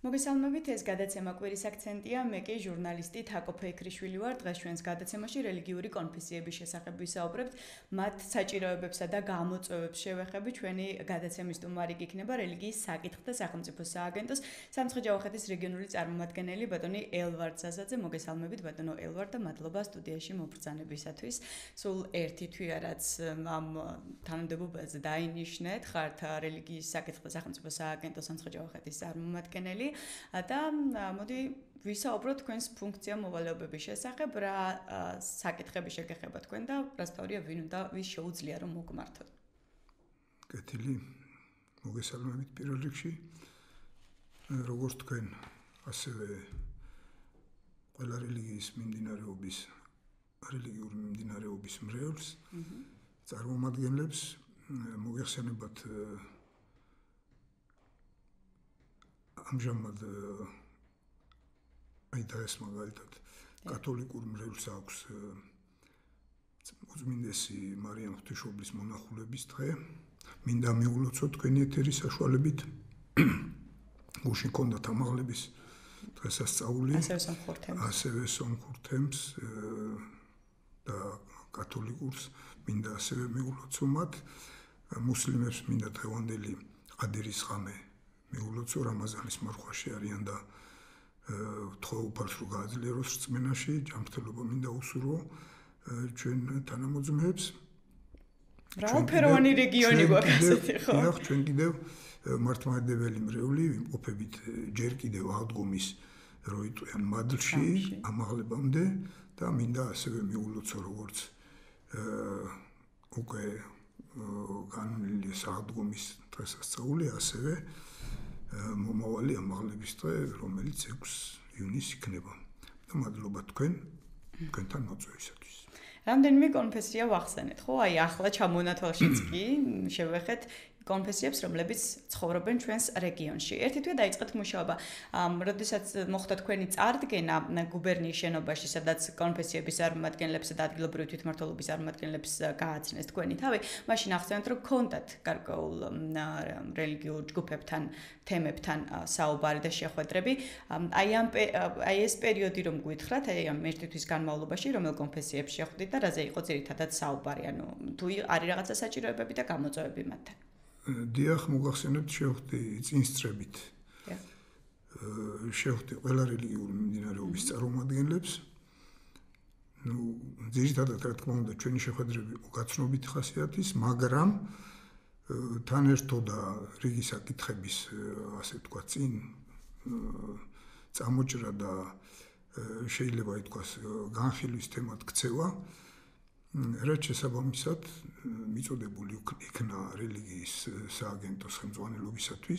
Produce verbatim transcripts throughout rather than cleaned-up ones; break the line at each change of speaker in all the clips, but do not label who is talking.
მოგესალმებით, ეს გადაცემა კვირის აქცენტია. მე კი ჟურნალისტი თაკო ფეიქრიშვილი ვარ. დღეს ჩვენს გადაცემაში რელიგიური კონფესიების შესახებ ვისაუბრებთ. მათ საჭიროებებსა და გამოწვევებს შევეხები. ჩვენი გადაცემის სტუმარი იქნება რელიგიის საკითხთა სახელმწიფო სააგენტოს სამცხე-ჯავახეთის რეგიონული წარმომადგენელი ბატონი ელვარდ ზაზაძე. მოგესალმებით ბატონო ელვარდ და მადლობა სტუდიაში მობრძანებისათვის. სულ ერთი თვეა რაც ამ თანამდებობაზე დაინიშნეთ. ხართ რელიგიის საკითხთა სახელმწიფო სააგენტოს სამცხე-ჯავახეთის წარმომადგენელი. და მოდი ვისაუბროთ თქვენს ფუნქცია მოვალეობების შესახებ, რა საკითხები შეგეხება თქვენ და რა სწორია ვინ უნდა ვის შეუძლია რომ მოგმართოთ.
კეთილი, მოგესალმებით პირველ რიგში. როგორც თქვენ, ასევე ყველა რელიგიის მიმდინარეობის რელიგიური მიმდინარეობის მრევლს წარმომადგენლებს მოგეხსენებათ ამჟამად აი და ეს მაგალითად კათოლიკურ მრევლს აქვს მოწმინდესი მარიამ ღვთისმშობლის მონახულების დღე. მინდა მიულოცოთ თქვენი ეთერის საშუალებით. გუშინ ჰქონდათ ამაღლების დღესასწაული.
ასევე სომხურთემს.
ასევე სომხურთემს და კათოლიკურს მინდა ასევე მიულოცო მათ. მუსლიმებს მინდა დღევანდელი ყადირის ღამე მიულოცო, რამაზანის მარხვაში არიან და თხოვუფალს რო გააძლიეროს რწმენაში, ჯანმრთელობა მინდა უსურვო ჩვენ თანამოძმეებს.
რაოფეროვანი რეგიონი გვაქვს ასეთი, ხო?
დიახ, ჩვენ კიდევ მართლმადიდებელი მრევლი ვიმყოფებით ჯერ კიდევ აღდგომის როიტყვიან მადლში ამაღლებამდე და მინდა ასევე მიულოცო როგორც უკვე განვლილი აღდგომის დღესასწაული, ასევე მომავალი ამაღლების დღე, რომელიც ექვსი ივნისს იქნება. და მადლობა თქვენ თქვენთან მოწვევისათვის.
რამდენიმე კონფესია ვახსენეთ, ხო? აი ახლა ჩამონათვალშიც კი შევეხეთ კონფესიებს, რომლებიც ცხოვრობენ ჩვენს რეგიონში. ერთი თვე დაიწყეთ მუშაობა. როდესაც მოხდა თქვენი წარდგენა გუბერნიის შენობაში, სადაც კონფესიების წარმომადგენლებს და ადგილობრივი თვითმმართველობის წარმომადგენლებს გააცნეს თქვენი თავი, მაშინ ახსენეთ, რომ გქონდათ გარკვეულ რელიგიურ ჯგუფებთან, თემებთან საუბარი და შეხვედრები. აი ამ აი ეს პერიოდი რომ გვითხრათ, აი ამ ერთი თვის განმავლობაში, რომელ კონფესიებს შეხვდით და რაზე იყო ძირითადად საუბარი, ანუ თუ არის რაღაცა საჭიროებები და გამოწვევები მათთან.
დიახ, მოგახსენებთ, შევხვდი წინსწრებით. შევხვდი ყველა რელიგიური მიმდინარეობის წარმომადგენლებს. ნუ ძირითადად რა თქმა უნდა, ჩვენი შეხვედრები უკაცნობითი ხასიათის, მაგრამ თან ერთოდა რიგი საკითხების, ასე თქვა, წინ წამოჭრა და შეიძლება ითქვას განხილვის თემად ქცევა. რაც შესაბამისად მიწოდებული იქნა რელიგიის სააგენტოს ხელმძღვანელობისათვის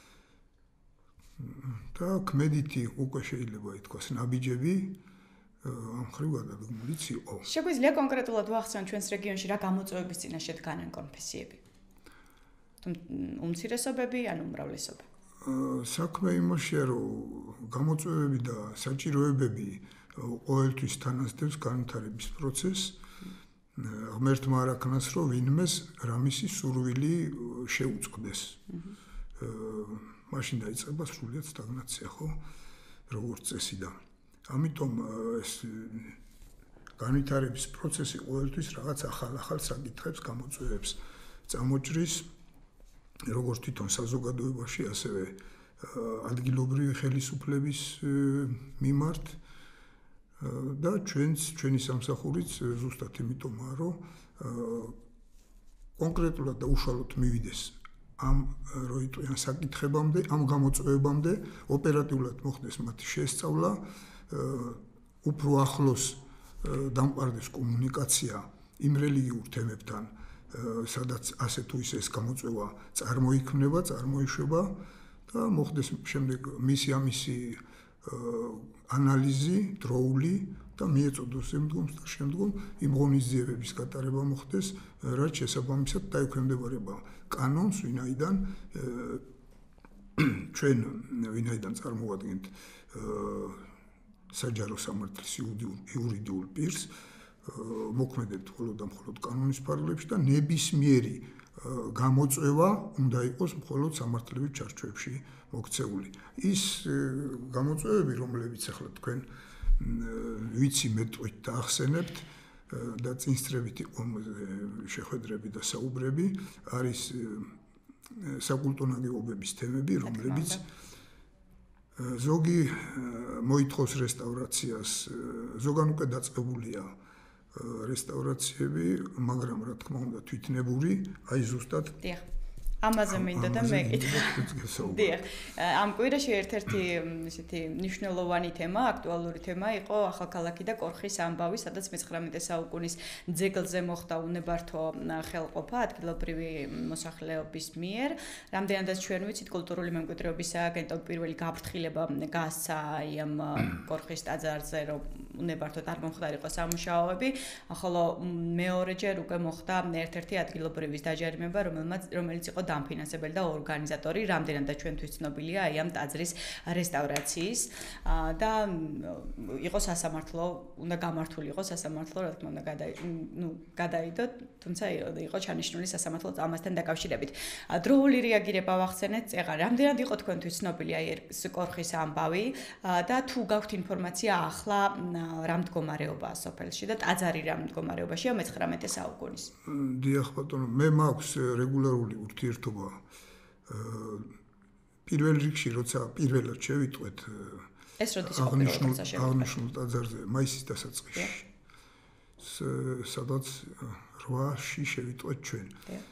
და ქმედითი უკვე შეიძლება ითქვას ნაბიჯები ამ ხრივ გადადგმულიც იყო.
შეგვიძლია კონკრეტულად ვახსენოთ ჩვენს რეგიონში რა გამოწვევების წინაშე დგანან კონფესიები? უმცირესობები ან უმრავლესობა?
საქმე იმაშია, რომ გამოწვევები და საჭიროებები ყოველთვის თანასწორს განვითარების პროცესს. ღმერთმა არ აქნას, რომ ვინმეს რამისი სურვილი შეუწყდეს. მაშინ დაიწყება სრულიად სტაგნაცია, ხო? როგორც წესიდან. ამიტომ ეს განვითარების პროცესი ყოველთვის რაღაც ახალ-ახალ საკითხებს, გამოწვევებს წამოჭრის, როგორც თვითონ საზოგადოებაში, ასევე ადგილობრივი ხელისუფლების მიმართ. და ჩვენც ჩვენი სამსახურიც ზუსტად იმიტომაა, რომ კონკრეტულად და უშუალოდ მივიდეს ამ როიტყვიან საკითხებამდე, ამ გამოწვევებამდე, ოპერატიულად მოხდეს მათი შესწავლა, უფრო ახლოს დამყარდეს კომუნიკაცია იმ რელიგიურ თემებთან, სადაც ასე თუ ისე ეს გამოწვევა წარმოიქმნება, წარმოიშვება და მოხდეს შემდეგ მისი ამისი ანალიზი, დროული და მიეწოდოს შემდგომს და შემდგომ იმ ღონისძიებების გატარება მოხდეს, რაც შესაბამისად დაექვემდებარება კანონს, ვინაიდან ჩვენ ვინაიდან წარმოვადგენთ საჯარო სამართლის იურიდიულ პირს, მოქმედებთ მხოლოდ და მხოლოდ კანონის ფარგლებში და ნებისმიერი გამოწვევა უნდა იყოს მხოლოდ სამართლებრივ ჩარჩოებში მოქცეული. Ის გამოწვევები, რომლებიც ახლა თქვენ ვიცი მეტყვით და ახსენებთ და წინსწრებით იყო შეხვედრები და საუბრები, არის საკულტო ნაგებობების თემები, რომლებიც ზოგი მოითხოვს რესტავრაციას, ზოგან უკვე დაწყებულია რესტავრაციები, მაგრამ რა თქმა უნდა თვითნებური, აი ზუსტად
ამაზე მინდა და მეკითხა. დიახ. ამ კვირაში ერთ-ერთი ისეთი მნიშვნელოვანი თემა, აქტუალური თემა იყო ახალქალაქი და კორხის ამბავი, სადაც მეცხრამეტე საუკუნის ძეგლზე მოხდა უნებართო ხელყოფა ადგილობრივი მოსახლეობის მიერ. რამდენადაც ჩვენ ვიცით, კულტურული მემკვიდრეობის სააგენტომ პირველი გაფრთხილება გასცა ამ კორხის ტაძარზე, რომ უნებართოდ არ მომხდარიყო სამუშაოები, ხოლო მეორეჯერ უკვე მოხდა ერთ-ერთი ადგილობრივის დაჯერიმება, რომელიც იყო დამფინანსებელი და ორგანიზატორი, რამდენადაც ჩვენთვის ცნობილია აი ამ ტაძრის რესტავრაციის და იყო სასამართლო, უნდა გამართული იყო სასამართლო, რა თქმა უნდა, ну, გადაიდო, თუმცა იყო ჩანიშნული სასამართლო ამასთან დაკავშირებით. დროული რეაგირება ვახსენეთ წეღან, რამდენად იყო თქვენთვის ცნობილი აი ეს კორხის ამბავი და თუ გაქვთ ინფორმაცია ახლა რა მდგომარეობაა სოფელში და ტაძარი რა მდგომარეობაშია მეცხრამეტე საუკუნის.
დიახ ბატონო, მე მაქვს რეგულარული ურთიერთობა პირველ რიგში, როცა პირველად შევიტყვეთ
ეს როდის იყო პირველად შევიტყვეთ
აღნიშნულ ტაძარზე მაისის დასაწყისში, სადაც რვაში შევიტყვეთ ჩვენ.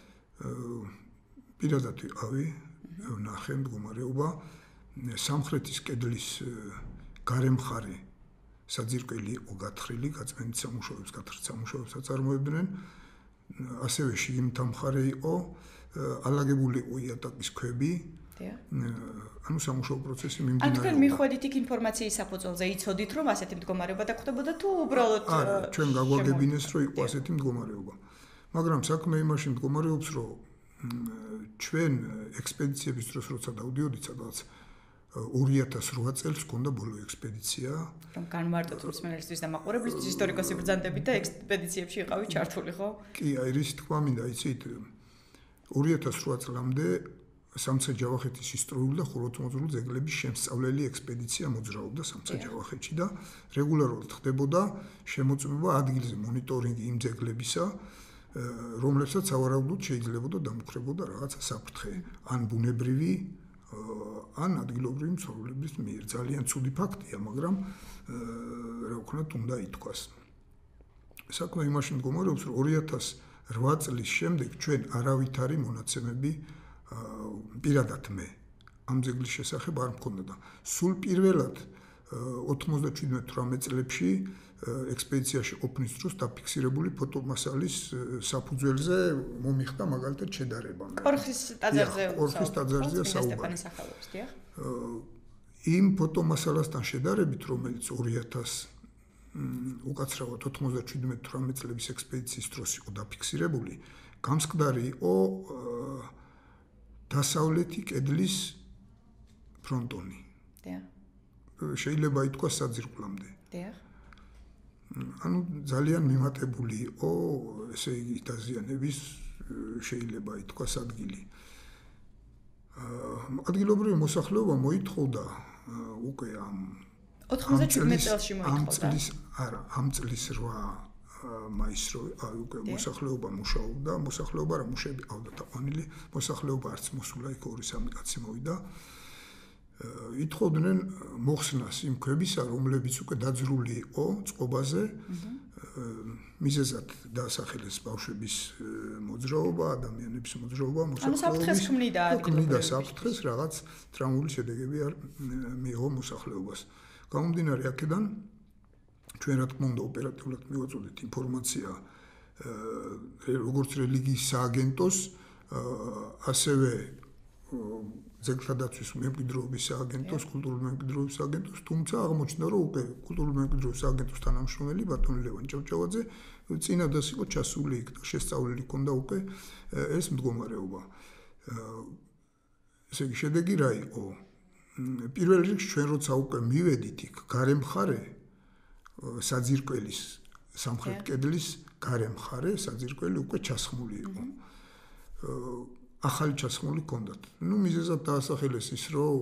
პირადად ვიყავი, ვნახე მდგომარეობა, სამხრეთის კედლის გარემხარი საძირკველი იყო გათხრილი, გაწმენდით სამუშაოებს, გათხრილ სამუშაოებს აწარმოებდნენ. ასევე შიგნითა მხარე იყო, ალაგებული იყო იატაკის ქვები. ანუ სამუშაო პროცესი მიმდინარეობდა.
ან თქვენ მიხვედით იქ ინფორმაციის საფუძველზე, იცოდით რომ ასეთი მდგომარეობა დაგხვდებოდა თუ უბრალოდ
არა, ჩვენ გაგვაგებინეს რომ იყო ასეთი მდგომარეობა. მაგრამ საქმე იმაში მდგომარეობს, რომ ჩვენ ექსპედიციების დროს როცა დავდიოდით სადღაც ორი ათას რვა წელს ჰქონდა ბოლო ექსპედიცია.
რომ განმარტოთ მსმენელისთვის და მაყურებლისთვის ისტორიკოსი ბრძანდებით და ექსპედიციებში იყავით ჩართული, ხო?
კი, აი რის თქვა მინდა, იცით, ორი ათას რვა წლამდე სამცხე-ჯავახეთის ისტორიული და ხუროთმოძღვრული ძეგლების შემსწავლელი ექსპედიცია მოძრაობდა სამცხე-ჯავახეთში და რეგულარულად ხდებოდა შემოწმება ადგილზე მონიტორინგი იმ ძეგლებისა, რომლებსაც სავარაუდოდ შეიძლებოდა დამუხრებოდა რაღაცა საფრთხე, ან ბუნებრივი ან ადგილობრივი მცხოვრებლების მიერ. ძალიან ცუდი ფაქტია, მაგრამ რა ვქნათ, უნდა ითქვას. საქმე იმაში მდგომარეობს, რომ ორი ათას რვა წლის შემდეგ ჩვენ არავითარი მონაცემები პირადად მე ამ ძეგლის შესახებ არ მქონდა და სულ პირველად ოთხმოცდაშვიდმეტ თვრამეტ წლებში ექსპედიციაში ყოფნის დროს დაფიქსირებული ფოტომასალის საფუძველზე მომიხდა მაგალითად შედარება.
კორხის ტაძარზე
კორხის ტაძარზეა საუბარი. იმ ფოტომასალასთან შედარებით, რომელიც ორი ათას უკაცრავად ოთხმოცდაშვიდმეტ თვრამეტ წლების ექსპედიციის დროს იყო დაფიქსირებული, გამსკდარი იყო დასავლეთი კედლის ფრონტონი. დიახ. შეიძლება ითქვას საძირკვლამდე. დიახ. ანუ ძალიან მიმატებული იყო, ესე იგი, დაზიანების შეიძლება ითქვას ადგილი. ადგილობრივი მოსახლეობა მოითხოვდა უკვე ამ
ოთხმოცდაშვიდმეტ წელში მოითხოვდა.
ამ წლის არა, ამ წლის რვა მაისს რო უკვე მოსახლეობა მუშაობდა, მოსახლეობა რა მუშები ყავდა თაყვანილი, მოსახლეობა არც მოსულა, იქ ორი სამი კაცი მოვიდა. ითხოვდნენ მოხსნას იმ ქვებისა, რომლებიც უკვე დაძრული იყო წყობაზე, მიზეზად დაასახელეს ბავშვების მოძრაობა, ადამიანების მოძრაობა,
ანუ საფრთხეს ქმნიდა
ქმნიდა საფრთხეს, რაღაც ტრაუმული შედეგები არ მიიღო მოსახლეობას. გამომდინარე აქედან ჩვენ რა თქმა უნდა ოპერატიულად მივაწოდეთ ინფორმაცია როგორც რელიგიის სააგენტოს, ასევე ძეგლთა დაცვის მემკვიდრეობის სააგენტოს, კულტურული მემკვიდრეობის სააგენტოს, თუმცა აღმოჩნდა, რომ უკვე კულტურული მემკვიდრეობის სააგენტოს თანამშრომელი ბატონი ლევან ჭავჭავაძე წინადას იყო ჩასული იქ და შესწავლილი ჰქონდა უკვე ეს მდგომარეობა. ესე იგი, შედეგი რა იყო? პირველ რიგში ჩვენ როცა უკვე მივედით იქ გარემხარე საძირკველის სამხრეთ კედლის გარემხარე საძირკველი უკვე ჩასხმული იყო. ახალი ჩასხმული ჰქონდათ. ნუ მიზეზად დაასახელეს ის, რომ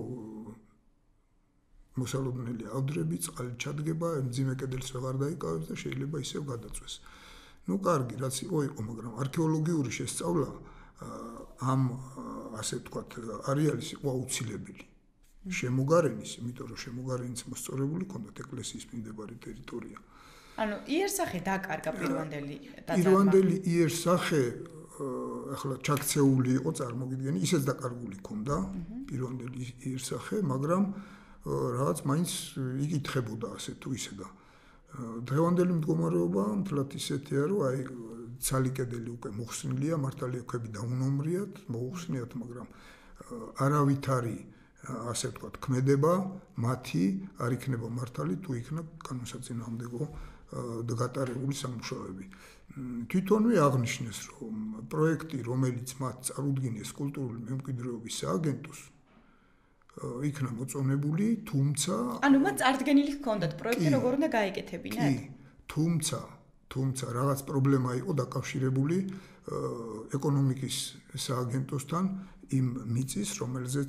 მოსალოდნელი ავდრები, წყალი ჩადგება, მძიმე კედელს ვეღარ დაიკავებს და შეიძლება ისევ გადაწვეს. ნუ კარგი, რაც იყო იყო, მაგრამ არქეოლოგიური შესწავლა ამ ასე ვთქვათ, არეალის იყო აუცილებელი. შემოგარენის, იმიტომ რომ შემოგარენის მოსწორებული ჰქონდათ ეკლესიის მიმდებარე ტერიტორია.
ანუ იერსახე დაკარგა პირვანდელი
ტაძარმა. პირვანდელი იერსახე ახლა ჩაქცეული იყო, წარმოგიდგენი, ისეც დაკარგული ჰქონდა პირვანდელი იერსახე, მაგრამ რაღაც მაინც იკითხებოდა ასე თუ ისე და დღევანდელი მდგომარეობა მთლად ისეთია, რომ აი ცალი კედელი უკვე მოხსნილია, მართალია ქვები დაუნომრიათ, მოუხსნიათ, მაგრამ არავითარი ასე ვთქვათ, ქმედება მათი არ იქნება მართალი თუ იქნა კანონსაწინააღმდეგო გატარებული სამუშაოები. თვითონვე აღნიშნეს, რომ პროექტი, რომელიც მათ წარუდგინეს კულტურული მემკვიდრეობის სააგენტოს, იქნა მოწონებული, თუმცა
ანუ მათ წარდგენილი ჰქონდათ პროექტი, როგორ უნდა გაეკეთებინათ?
კი, თუმცა, თუმცა რაღაც პრობლემა იყო დაკავშირებული ეკონომიკის სააგენტოსთან იმ მიწის, რომელზეც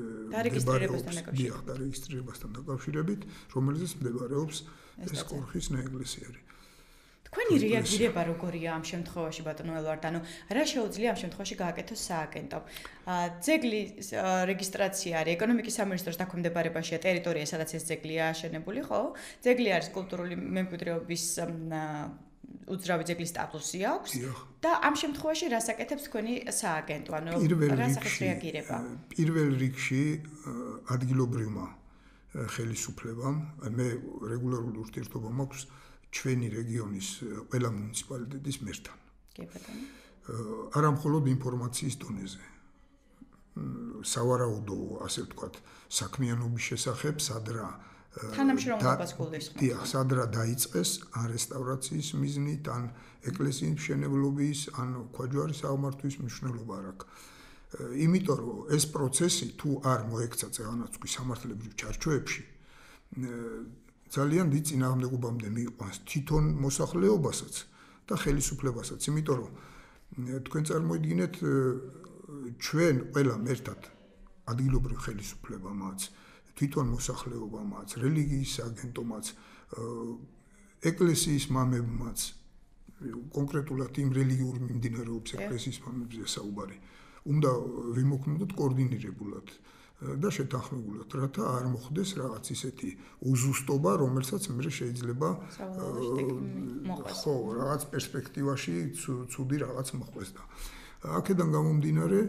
დარეგისტრირებასთან დაკავშირებით, რომელზეც მდებარეობს ეს კორხის ნაეკლესიარი.
თქვენი რეაგირება როგორია ამ შემთხვევაში ბატონო ელვარდ? ანუ რა შეუძლია ამ შემთხვევაში გააკეთოს სააგენტომ? ძეგლის რეგისტრაცია არის ეკონომიკის სამინისტროს დაქვემდებარებაშია ტერიტორია, სადაც ეს ძეგლია აშენებული, ხო? ძეგლი არის კულტურული მემკვიდრეობის უძრავი ძეგლის სტატუსი აქვს და ამ შემთხვევაში რას აკეთებს თქვენი სააგენტო? ანუ რა სახის რეაგირება?
პირველ რიგში ადგილობრივმა ხელისუფლებამ, მე რეგულარული ურთიერთობა მაქვს ჩვენი რეგიონის ყველა მუნიციპალიტეტის მერთან.
კი ბატონო.
არა მხოლოდ ინფორმაციის დონეზე. სავარაუდო, ასე ვთქვათ, საქმიანობის შესახებ, სადრა
თანამშრომლობას გულისხმობს.
დიახ, სადრა დაიწყეს ან რესტავრაციის მიზნით, ან ეკლესიის მშენებლობის, ან ქვაჯვარის აღმართვის მნიშვნელობა არ აქვს. იმიტომ რომ ეს პროცესი თუ არ მოექცა წეღანაცვლის სამართლებრივ ჩარჩოებში, ძალიან დიდ წინააღმდეგობამდე მიიყვანს თვითონ მოსახლეობასაც და ხელისუფლებასაც, იმიტომ რომ თქვენ წარმოიდგინეთ, ჩვენ ყველა მერთად ადგილობრივ ხელისუფლებამაც, თვითონ მოსახლეობამაც, რელიგიის სააგენტომაც, ეკლესიის მამებმაც, კონკრეტულად იმ რელიგიური მიმდინარეობის ეკლესიის მამებზე საუბარი, უნდა ვიმოქმედოთ კოორდინირებულად და შეთანხმებულად, რათა არ მოხდეს რაღაც ისეთი უზუსტობა, რომელსაც მე შეიძლება ხო, რაღაც პერსპექტივაში ცუდი რაღაც მოხდეს და აქედან გამომდინარე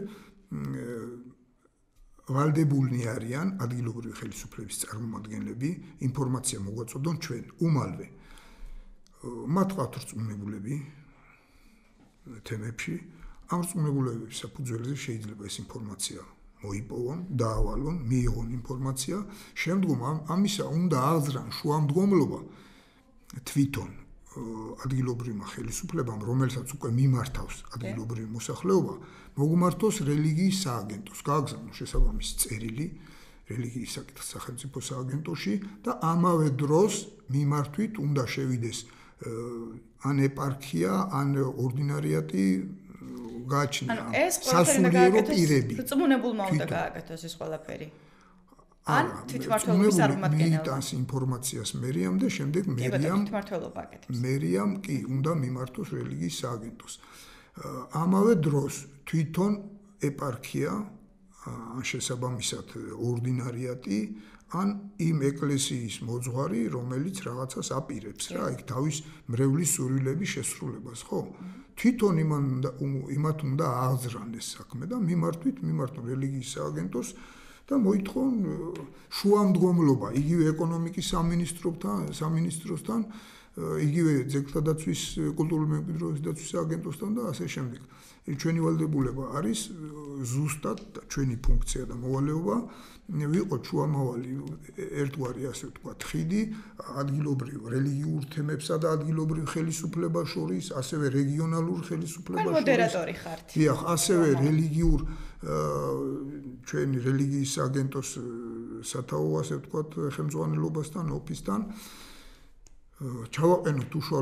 ვალდებულნი არიან ადგილობრივი ხელისუფლების წარმომადგენლები ინფორმაცია მოგვაწოდონ ჩვენ უმალვე. მათ ყავთ რწმუნებულები თემებში, ამ რწმუნებულების საფუძველზე შეიძლება ეს ინფორმაცია მოიპოვონ, დაავალონ, მიიღონ ინფორმაცია, შემდგომ ამისა უნდა აღძრან შუამდგომლობა თვითონ ადგილობრივმა ხელისუფლებამ, რომელსაც უკვე მიმართავს ადგილობრივი მოსახლეობა, მოგმართოს რელიგიის სააგენტოს, გააგზავნოს შესაბამისი წერილი რელიგიის სახელმწიფო სააგენტოში და ამავე დროს მიმართვით უნდა შევიდეს ან ეპარქია, ან ორდინარიატი გააჩნია სასულიერო პირები.
რწმუნებულმა უნდა გააკეთოს ეს ყველაფერი. ან თვითმმართველობის წარმომადგენელმა.
მიიტანს ინფორმაციას მერიამ და შემდეგ მერიამ მერიამ კი უნდა მიმართოს რელიგიის სააგენტოს. ამავე დროს თვითონ ეპარქია ან შესაბამისად ორდინარიატი ან იმ ეკლესიის მოძღვარი, რომელიც რაღაცას აპირებს რა, იქ თავის მრევლის სურვილების შესრულებას, ხო? თვითონ იმათ უნდა აღძრან ეს საქმე და მიმართვით მიმართონ რელიგიის სააგენტოს და მოითხოვონ შუამდგომლობა იგივე ეკონომიკის სამინისტროსთან, სამინისტროსთან, იგივე ძეგლთა დაცვის კულტურული მემკვიდრეობის დაცვის სააგენტოსთან და ასე შემდეგ. ჩვენი ვალდებულება არის ზუსტად ჩვენი ფუნქცია და მოვალეობა ვიყოთ შუამავალი ერთგვარი ასე ვთქვათ ხიდი ადგილობრივ რელიგიურ თემებსა და ადგილობრივ ხელისუფლებას შორის, ასევე რეგიონალურ ხელისუფლებას შორის.
მოდერატორი ხართ.
დიახ, ასევე რელიგიურ ჩვენი რელიგიის სააგენტოს სათაო ასე ვთქვათ ხელმძღვანელობასთან, ოფისთან ჩავაყენოთ უშუალო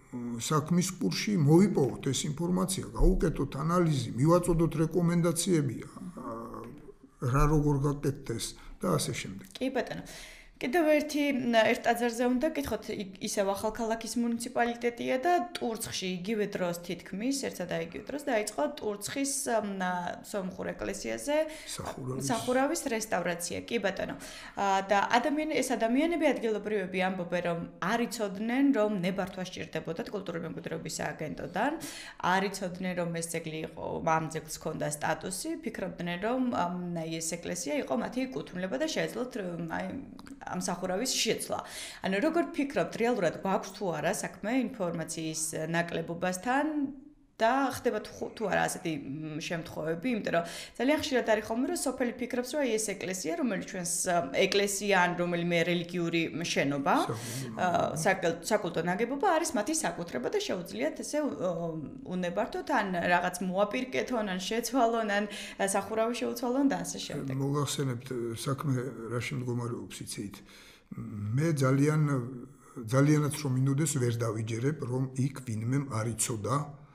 საქმის კურსში მოვიპოვოთ ეს ინფორმაცია, გავუკეთოთ ანალიზი, მივაწოდოთ რეკომენდაციები, რა როგორ გაკეთდეს და ასე შემდეგ.
კი ბატონო. კიდევ ერთი ერთ ტაძარზე უნდა გითხოთ, ისევ ახალქალაქის მუნიციპალიტეტია და ტურცხში იგივე დროს თითქმის, ერთსა და იგივე დროს დაიწყო ტურცხის სომხურ ეკლესიაზე სახურავის რესტავრაცია. კი ბატონო. და ადამიანი ეს ადამიანები ადგილობრივები ამბობენ, რომ არ იცოდნენ, რომ ნებართვა სჭირდებოდათ კულტურული მემკვიდრეობის სააგენტოდან, არ იცოდნენ, რომ ეს ძეგლი იყო, ამ ძეგლს ჰქონდა სტატუსი, ფიქრობდნენ, რომ ეს ეკლესია იყო მათი კუთვნილება და შეეძლოთ აი ამ სახურავის შეცვლა. ანუ როგორ ფიქრობთ, რეალურად გვაქვს თუ არა საქმე ინფორმაციის ნაკლებობასთან და ხდება თუ არა ასეთი შემთხვევები, იმიტომ რომ ძალიან ხშირად არის ხოლმე, რომ სოფელი ფიქრობს, რომ ეს ეკლესია, რომელიც ჩვენს ეკლესია ან რომელიმე რელიგიური შენობა, საკულტო ნაგებობა არის მათი საკუთრება და შეუძლიათ ესე უნებართოთ ან რაღაც მოაპირკეთონ, ან შეცვალონ, ან სახურავი შეუცვალონ და ასე შემდეგ.
მოგახსენებთ საქმე რაში მდგომარეობს იცით. მე ძალიან ძალიანაც რომ მინდოდეს ვერ დავიჯერებ, რომ იქ ვინმემ არ იცოდა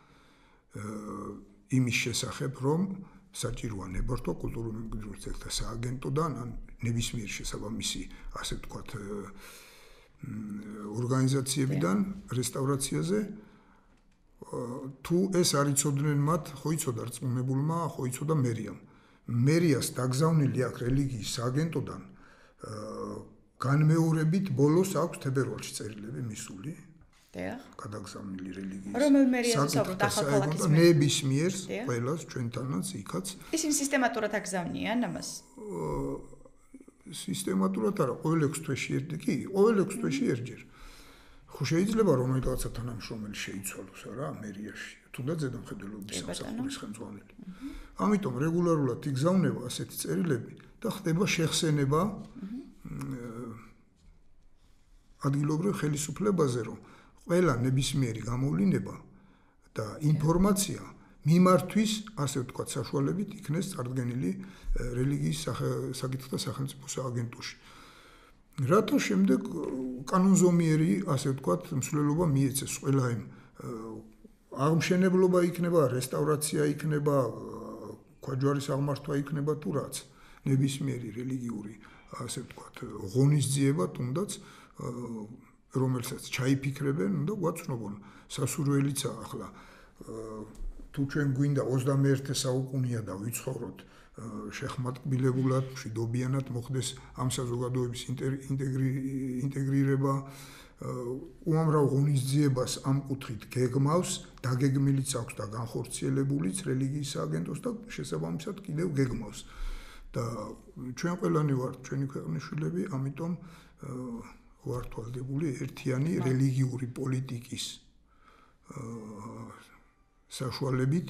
იმის შესახებ, რომ საჭიროა ნებართვა კულტურული მემკვიდრეობის ძეგლთა სააგენტოდან ან ნებისმიერ შესაბამისი, ასე ვთქვათ, ორგანიზაციებიდან რესტავრაციაზე. თუ ეს არ იცოდნენ მათ, ხო იცოდა რწმუნებულმა, ხო იცოდა მერიამ. მერიას დაგზავნილი აქვს რელიგიის სააგენტოდან განმეორებით ბოლოს აქვს თებერვალში წერილები მისული.
დიახ.
გადაგზავნილი რელიგიის.
რომელ მერიას საუბრობთ ახალქალაქის მე?
ნებისმიერს, ყველას ჩვენთანაც იქაც.
ისინი სისტემატურად აგზავნიან ამას?
სისტემატურად არა, ყოველ ექვს თვეში ერთი კი, ყოველ ექვს თვეში ერთჯერ. ხო შეიძლება რომელიღაცა თანამშრომელი შეიცვალოს არა მერიაში, თუნდაც ზედამხედველობის სამსახურის ხელმძღვანელი. ამიტომ რეგულარულად იგზავნება ასეთი წერილები და ხდება შეხსენება ადგილობრივ ხელისუფლებაზე, რომ ყველა ნებისმიერი გამოვლინება და ინფორმაცია მიმართვის, ასე ვთქვათ, საშუალებით იქნეს წარდგენილი რელიგიის საკითხთა სახელმწიფო სააგენტოში. რათა შემდეგ კანონზომიერი, ასე ვთქვათ, მსვლელობა მიეცეს ყველა იმ აღმშენებლობა იქნება, რესტავრაცია იქნება, ქვაჯვარის აღმართვა იქნება თუ რაც, ნებისმიერი რელიგიური, ასე ვთქვათ, ღონისძიება თუნდაც რომელსაც ჩაიფიქრებენ, უნდა გვაცნობონ სასურველიცა ახლა თუ ჩვენ გვინდა ოცდამეერთე საუკუნეა და ვიცხოვროთ შეხმატკბილებულად, მშვიდობიანად მოხდეს ამ საზოგადოების ინტეგრირება, უამრავ ღონისძიებას ამ კუთხით გეგმავს, დაგეგმილიც აქვს და განხორციელებულიც რელიგიის სააგენტოს და შესაბამისად კიდევ გეგმავს. და ჩვენ ყველანი ვართ ჩვენი ქვეყნის შვილები, ამიტომ ვართ ვალდებული ერთიანი რელიგიური პოლიტიკის საშუალებით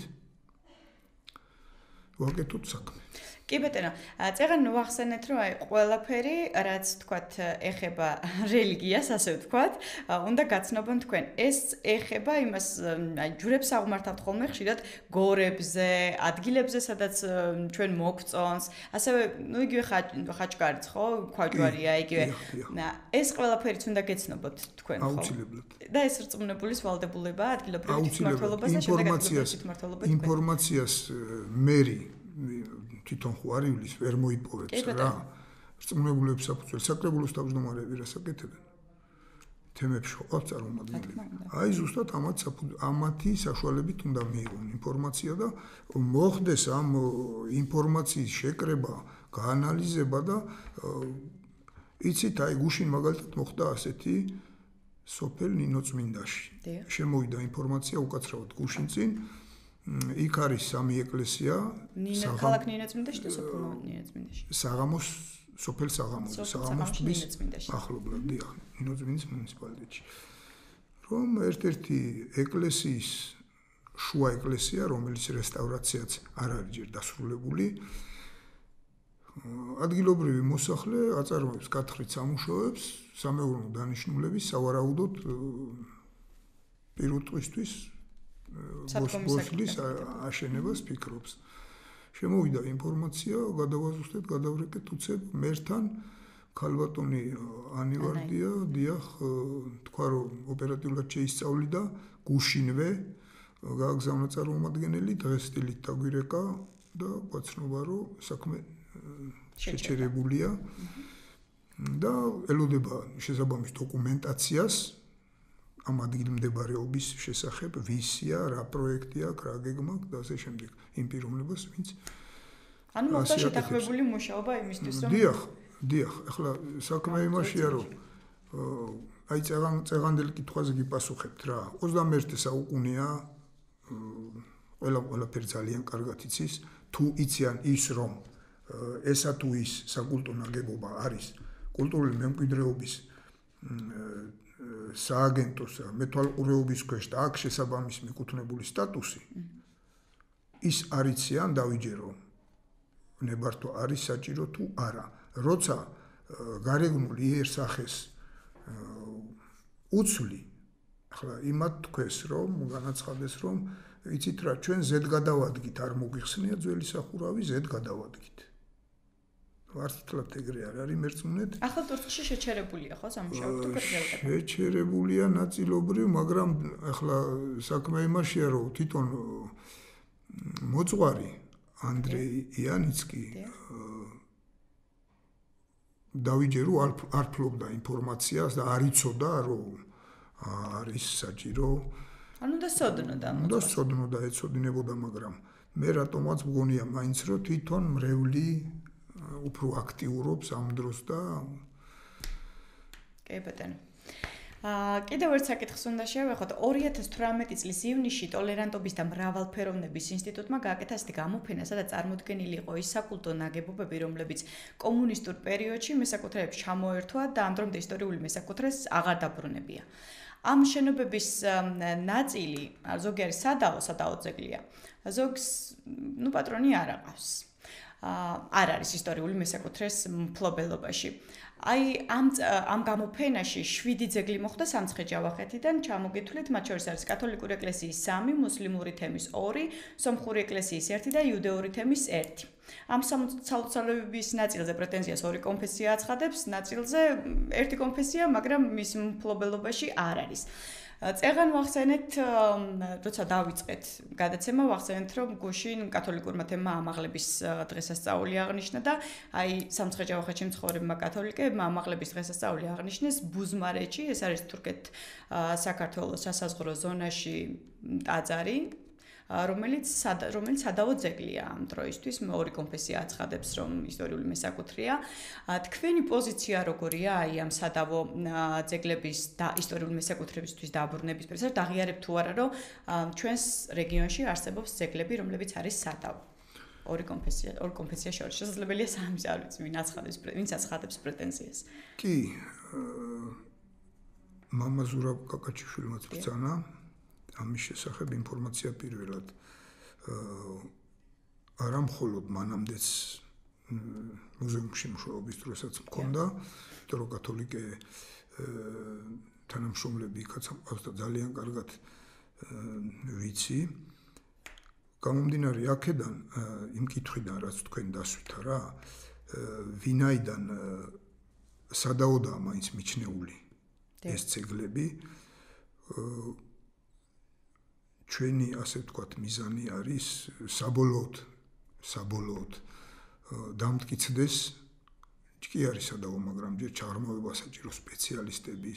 ვაკეთოთ საქმე.
კი ბატონო, წეგან ვახსენეთ, რომ აი ყველაფერი, რაც თქვათ, ეხება რელიგიას, ასე ვთქვათ, უნდა გაცნობონ თქვენ. ეს ეხება იმას, აი ჯვრებს აღმართავთ ხოლმე ხშირად გორებზე, ადგილებზე, სადაც ჩვენ მოგწონს, ასევე, ну იგივე ხაჭკარიც, ხო, ქვაჯვარია, იგივე. ეს ყველაფერიც უნდა გეცნობოთ თქვენ, ხო?
აუცილებლად.
და ეს რწმუნებულის ვალდებულებაა ადგილობრივი თვითმმართველობას და შემდეგ ადგილობრივი თვითმმართველობა.
ინფორმაციას მერი თვითონ ხო არ ივლის ვერ მოიპოვებს რა. რწმუნებულების საფუძველი საკრებულოს თავმჯდომარეები რას აკეთებენ? თემებში ყავს წარმომადგენლები. აი ზუსტად ამათ ამათი საშუალებით უნდა მიიღონ ინფორმაცია და მოხდეს ამ ინფორმაციის შეკრება, გაანალიზება და იცით, აი გუშინ მაგალითად მოხდა ასეთი სოფელ ნინოწმინდაში. შემოვიდა ინფორმაცია უკაცრავად გუშინ წინ. იქ არის სამი ეკლესია,
ქალაქ ნინოწმინდაში და სოფელ ნინოწმინდაში.
საღამოს, სოფელ საღამოს, საღამოს ტბის ახლობლად, დიახ, ნინოწმინდის მუნიციპალიტეტში. რომ ერთ-ერთი ეკლესიის შუა ეკლესია, რომელიც რესტავრაციაც არ არის ჯერ დასრულებული, ადგილობრივი მოსახლე აწარმოებს კათხრის სამუშაოებს, სამეურნეო დანიშნულების სავარაუდოდ პირუტყვისთვის ბოსბოსლის აშენებას ფიქრობს. შემოვიდა ინფორმაცია, გადავაზუსტეთ, გადავრეკეთ უცებ მერთან ქალბატონი ანივარგია, დიახ, თქვა რომ ოპერატიულად შეისწავლიდა, გუშინვე გააგზავნა წარმომადგენელი, დღეს დილით დაგვირეკა და გვაცნობა რომ საქმე შეჩერებულია და ელოდება შესაბამის დოკუმენტაციას ამ ადგილმდებარეობის შესახებ, ვისია, რა პროექტია, რა გეგმა და ასე შემდეგ იმ პიროვნებას, ვინც
ანუ მოხდა შეთანხმებული მუშაობა იმისთვის, რომ
დიახ, დიახ, ახლა საქმე იმაშია, რომ აი წეღან წეღანდელ კითხვაზე გიპასუხებთ რა. ოცდამეერთე საუკუნეა, ყველა ყველაფერი ძალიან კარგად იცის, თუ იციან ის, რომ ესა თუ ის საკულტო ნაგებობა არის კულტურული მემკვიდრეობის სააგენტოს მეთვალყურეობის ქვეშ და აქ შესაბამის მიკუთვნებული სტატუსი, ის არიციან დავიჯერო ნებართვა არის საჭირო თუ არა. როცა გარეგნულ იერსახეს უცვლი, ახლა იმათ თქვეს, რომ განაცხადეს, რომ იცით რა, ჩვენ ზედ გადავადგით, არ მოგიხსნია ძველი სახურავი, ზედ გადავადგით. ვართლად ეგრე არ არის მერწმუნეთ.
ახლა ტურცში შეჩერებულია ხო სამუშაო თუ გრძელდება?
შეჩერებულია ნაწილობრივ, მაგრამ ახლა საქმე იმაშია, რომ თვითონ მოძღვარი ანდრეი იანიცკი დავიჯერო არ ფლობდა ინფორმაციას და არ იცოდა, რომ არის საჭირო.
ანუ და სოდნოდა.
და სოდნოდა, ეცოდინებოდა, მაგრამ მე რატომაც მგონია მაინც, რომ თვითონ მრევლი უფრო აქტიურობს ამ დროს და
კი ბატონო. აა კიდევ ერთ საკითხს უნდა შევეხოთ. ორი ათას თვრამეტი წლის ივნისში ტოლერანტობის და მრავალფეროვნების ინსტიტუტმა გააკეთა ასეთი გამოფენა, სადაც წარმოდგენილი იყო ის საკულტო ნაგებობები, რომლებიც კომუნისტურ პერიოდში მესაკუთრეებს ჩამოერთვა და ამ დრომდე ისტორიული მესაკუთრეს აღარ დაბრუნებია. ამ შენობების ნაწილი, ზოგი არის სადაო, სადაო ძეგლია. ზოგს, ნუ პატრონი არ აყავს. არ არის ისტორიული მესაკუთრეს მფლობელობაში. აი ამ ამ გამოფენაში შვიდი ძეგლი მოხდა სამცხე-ჯავახეთიდან, ჩამოგითვლით, მათ შორის არის კათოლიკური ეკლესიის სამი, მუსლიმური თემის ორი, სომხური ეკლესიის ერთი და იუდეური თემის ერთი. ამ სამოცალოების ნაწილზე პრეტენზიას ორი კონფესია აცხადებს, ნაწილზე ერთი კონფესია, მაგრამ მის მფლობელობაში არ არის. წეღან ვახსენეთ, როცა დავიწყეთ გადაცემა, ვახსენეთ, რომ გუშინ კათოლიკურმა თემმა ამაღლების დღესასწაული აღნიშნა და აი სამცხე-ჯავახეთში მცხოვრებმა კათოლიკეებმა ამაღლების დღესასწაული აღნიშნეს ბუზმარეთში, ეს არის თურქეთ-საქართველოს სასაზღვრო ზონაში ტაძარი, რომელიც რომელიც სადავო ძეგლია ამ დროისთვის, ორი კონფესია აცხადებს, რომ ისტორიული მესაკუთრეა. თქვენი პოზიცია როგორია აი ამ სადავო ძეგლების და ისტორიული მესაკუთრეებისთვის დაბრუნების პროცესში, დაღიარებთ თუ არა, რომ ჩვენს რეგიონში არსებობს ძეგლები, რომლებიც არის სადავო? ორი კონფესია, ორი კონფესია შორის შესაძლებელია სამი არ ვიცი, ვინ აცხადებს, ვინც აცხადებს პრეტენზიას.
კი, მამა ზურაბ კაკაჩიშვილმაც ბრძანა ამის შესახებ ინფორმაცია პირველად არა მხოლოდ მანამდეც მუზეუმში მუშაობის დროსაც მქონდა, იმიტომ რომ კათოლიკე თანამშრომლები იქაც ამყავს და ძალიან კარგად ვიცი. გამომდინარე აქედან, იმ კითხვიდან, რაც თქვენ დასვით რა, ვინაიდან სადაოდაა მაინც მიჩნეული ეს ძეგლები, ჩვენი ასე ვთქვათ მიზანი არის საბოლოოდ საბოლოოდ დამტკიცდეს კი არის სადავო, მაგრამ ჯერ ჩაღრმავება საჭირო სპეციალისტების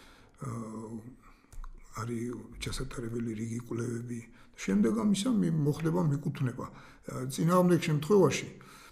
არის ჩასატარებელი რიგი კვლევები. შემდეგ ამისა მოხდება მიკუთვნება. წინააღმდეგ შემთხვევაში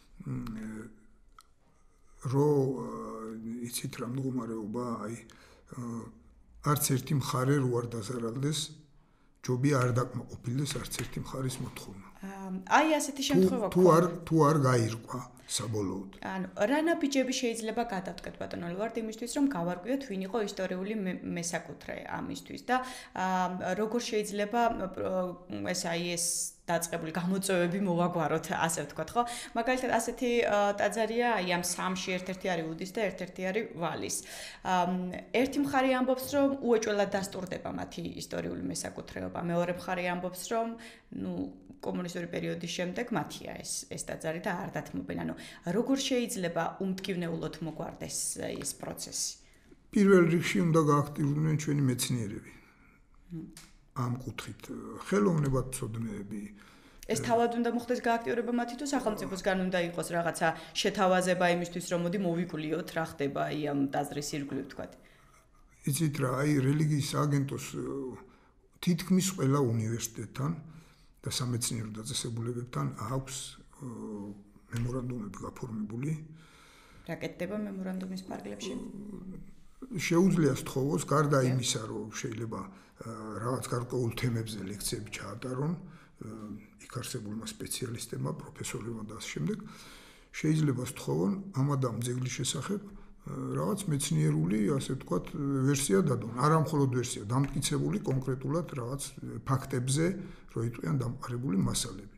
რო იცით რა მდგომარეობა, აი არც ერთი მხარე რო არ დაზარალდეს, ჯობია არ დაკმაყოფილდეს არც ერთი მხარის მოთხოვნა.
აი ასეთი შემთხვევა
თუ არ თუ არ გაირკვა საბოლოოდ.
ანუ რა ნაბიჯები შეიძლება გადავდგეთ ბატონო ლევარდ იმისთვის, რომ გავარკვიოთ ვინ იყო ისტორიული მესაკუთრე ამისთვის და როგორ შეიძლება ეს აი ეს დაწყებული გამოწვევები მოვაგვაროთ, ასე ვთქვათ, ხო? მაგალითად, ასეთი ტაძარია, აი ამ სამში ერთ-ერთი არის უდის და ერთ-ერთი არის ვალის. ერთი მხარე ამბობს, რომ უეჭველად დასტურდება მათი ისტორიული მესაკუთრეობა, მეორე მხარე ამბობს, რომ ნუ კომუნისტური პერიოდის შემდეგ მათია ეს ეს ტაძარი და არ დათმობენ. ანუ როგორ შეიძლება უმტკივნეულოდ მოგვარდეს ეს პროცესი?
პირველ რიგში უნდა გააქტიურდნენ ჩვენი მეცნიერები. ამ კუთხით ხელოვნებათმცოდნეები.
ეს თავად უნდა მოხდეს გააქტიურება მათი თუ სახელმწიფოსგან უნდა იყოს რაღაცა შეთავაზება იმისთვის, რომ მოდი მოვიკვლიოთ რა ხდება აი ამ ტაძრის ირგვლივ თქვათ.
იცით რა, აი რელიგიის აგენტოს თითქმის ყველა უნივერსიტეტთან და სამეცნიერო დაწესებულებებთან აქვს მემორანდუმები გაფორმებული.
რა კეთდება მემორანდუმის პარკლებში?
შეუძლია სთხოვოს, გარდა იმისა, რომ შეიძლება რაღაც გარკვეულ თემებზე ლექციები ჩაატარონ იქ არსებულმა სპეციალისტებმა, პროფესორებმა და ასე შემდეგ, შეიძლება სთხოვონ ამ ამ ძეგლის შესახებ რაღაც მეცნიერული, ასე ვთქვათ, ვერსია დადონ. არა მხოლოდ ვერსია, დამტკიცებული კონკრეტულად რაღაც ფაქტებზე, რო იტყვიან დამყარებული მასალები.